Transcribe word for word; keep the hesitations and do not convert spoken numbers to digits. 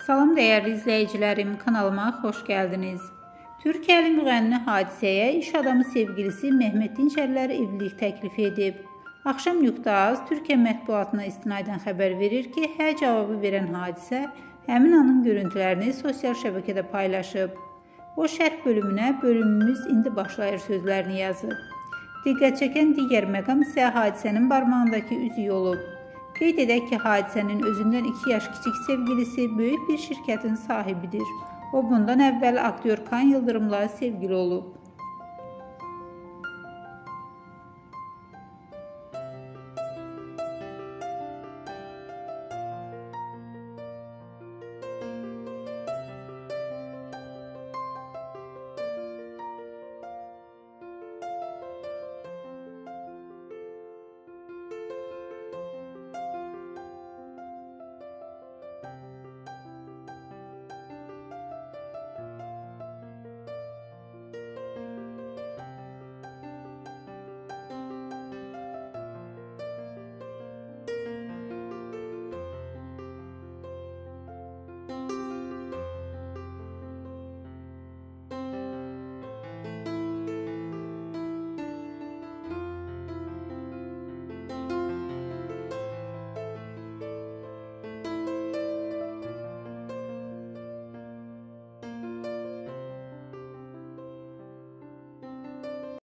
Salam dəyərli izləyicilərim, kanalıma xoş gəldiniz. Türkiyəli müğənni Hadisəyə iş adamı sevgilisi Mehmet Dinçərlər evlilik təklif edib. Axşam Nüqtaz Türkiyə mətbuatına istinadən xəbər verir ki, hə cavabı verən Hadisə həmin anın görüntülərini sosial şəbəkədə paylaşıb. O şərh bölümünə "Bölümümüz indi başlayır" sözlərini yazıb. Diqqət çəkən digər məqam isə Hadisənin barmağındakı üzüyü olub. Qeyd edək ki, Hadisənin özündən iki yaş kiçik sevgilisi böyük bir şirkətin sahibidir. O, bundan əvvəl aktyor Kan Yıldırımla sevgili olub.